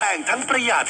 แต่งทั้งประหยัด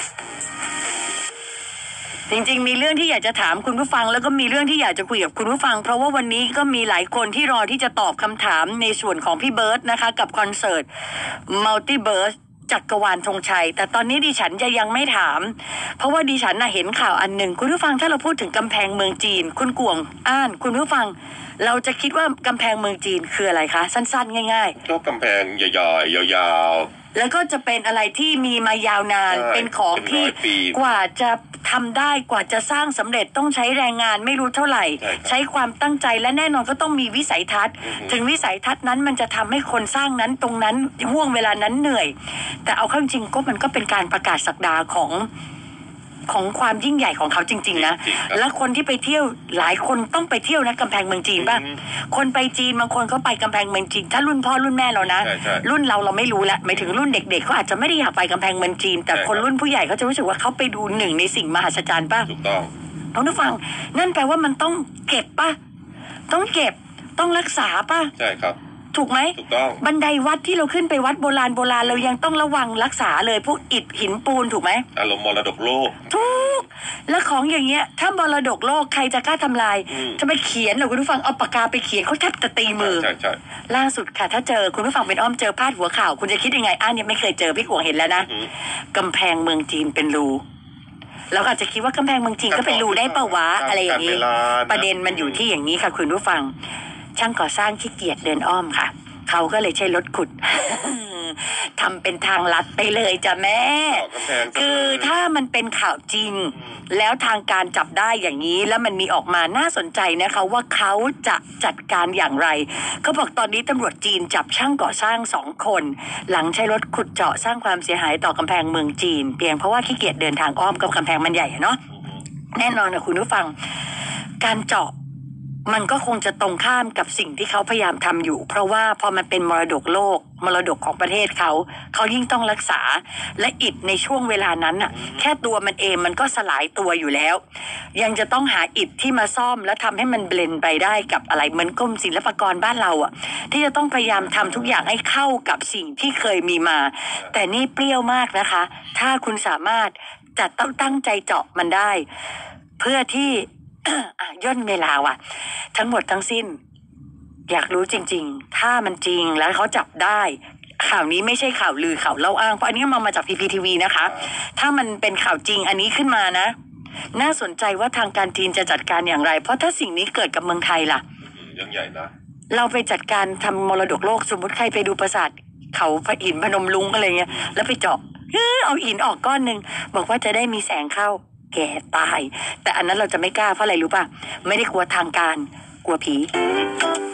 จริงๆมีเรื่องที่อยากจะถามคุณผู้ฟังแล้วก็มีเรื่องที่อยากจะคุยกับคุณผู้ฟังเพราะว่าวันนี้ก็มีหลายคนที่รอที่จะตอบคำถามในส่วนของพี่เบิร์ตนะคะกับคอนเสิร์ตมัลติเบิร์สจักรวาลธงชัยแต่ตอนนี้ดิฉันจะยังไม่ถามเพราะว่าดิฉันเห็นข่าวอันหนึ่งคุณผู้ฟังถ้าเราพูดถึงกำแพงเมืองจีนคุณกวงอ่านคุณผู้ฟังเราจะคิดว่ากำแพงเมืองจีนคืออะไรคะสั้นๆง่ายๆก็กำแพงใหญ่ๆยาวๆแล้วก็จะเป็นอะไรที่มีมายาวนานเป็นของที่กว่าจะทำได้กว่าจะสร้างสำเร็จต้องใช้แรงงานไม่รู้เท่าไหร่ใช้ความตั้งใจและแน่นอนก็ต้องมีวิสัยทัศน์ถึงวิสัยทัศน์นั้นมันจะทำให้คนสร้างนั้นตรงนั้นห่วงเวลานั้นเหนื่อยแต่เอาเข้าจริงก็มันก็เป็นการประกาศศักดาของความยิ่งใหญ่ของเขาจริงๆนะและคนที่ไปเที่ยวหลายคนต้องไปเที่ยวนะกำแพงเมืองจีนป่ะคนไปจีนบางคนเขาไปกำแพงเมืองจีนถ้ารุ่นพ่อรุ่นแม่เรานะรุ่นเราไม่รู้ละหมายถึงรุ่นเด็กๆเขาอาจจะไม่ได้อยากไปกำแพงเมืองจีนแต่คนรุ่นผู้ใหญ่เขาจะรู้สึกว่าเขาไปดูหนึ่งในสิ่งมหัศจรรย์ป่ะถูกต้องน้องผู้ฟังนั่นแปลว่ามันต้องเก็บป่ะต้องเก็บต้องรักษาป่ะใช่ครับถูกไหมถูกต้องบันไดวัดที่เราขึ้นไปวัดโบราณเรายังต้องระวังรักษาเลยพวกอิฐหินปูนถูกไหมอารมณ์มรดกโลกถูกแล้วของอย่างเงี้ยถ้ามรดกโลกใครจะกล้าทำลายจะไปเขียนหรอคุณผู้ฟังเอาปากกาไปเขียนเขาแทบจะตีมือใช่ล่าสุดค่ะถ้าเจอคุณผู้ฟังเป็นอ้อมเจอพาดหัวข่าวคุณจะคิดยังไงเนี่ยไม่เคยเจอพี่กวงเห็นแล้วนะกำแพงเมืองจีนเป็นรูเราอาจจะคิดว่ากำแพงเมืองจีนก็เป็นรูได้เปล่าวะอะไรอย่างนี้ประเด็นมันอยู่ที่อย่างนี้ค่ะคุณผู้ฟังช่างก่อสร้างขี้เกียจเดินอ้อมค่ะเขาก็เลยใช้รถขุด ทำเป็นทางลัดไปเลยจ้ะแม่คือถ้ามันเป็นข่าวจริงแล้วทางการจับได้อย่างนี้แล้วมันมีออกมาน่าสนใจนะคะว่าเขาจะจัดการอย่างไรเขาบอกตอนนี้ตำรวจจีนจับช่างก่อสร้าง2 คนหลังใช้รถขุดเจาะสร้างความเสียหายต่อกำแพงเมืองจีนเพียงเพราะว่าขี้เกียจเดินทางอ้อมกับกำแพงมันใหญ่เนาะแน่นอนนะคุณผู้ฟังการเจาะมันก็คงจะตรงข้ามกับสิ่งที่เขาพยายามทำอยู่เพราะว่าพอมันเป็นมรดกโลกมรดกของประเทศเขายิ่งต้องรักษาและอิฐในช่วงเวลานั้นน่ะแค่ตัวมันเองมันก็สลายตัวอยู่แล้วยังจะต้องหาอิฐที่มาซ่อมและทำให้มันเบลนไปได้กับอะไรเหมือนกรมศิลปากรบ้านเราที่จะต้องพยายามทำทุกอย่างให้เข้ากับสิ่งที่เคยมีมาแต่นี่เปรี้ยวมากนะคะถ้าคุณสามารถจะต้องตั้งใจเจาะมันได้เพื่อที่ย่นเวลาทั้งหมดทั้งสิ้นอยากรู้จริงๆถ้ามันจริงแล้วเขาจับได้ข่าวนี้ไม่ใช่ข่าวลือข่าวเล่าอ้างเพราะอันนี้มาจาก PPTV นะคะถ้ามันเป็นข่าวจริงอันนี้ขึ้นมานะน่าสนใจว่าทางการจีนจะจัดการอย่างไรเพราะถ้าสิ่งนี้เกิดกับเมืองไทยล่ะยังใหญ่นะเราไปจัดการทำมรดกโลกสมมติใครไปดูปราสาทเขาหินพนมรุ้งอะไรเงี้ยแล้วไปเจาะเอาหินออกก้อนนึงบอกว่าจะได้มีแสงเข้าแก่ตายแต่อันนั้นเราจะไม่กล้าเพราะอะไรรู้ป่ะไม่ได้กลัวทางการกลัวผี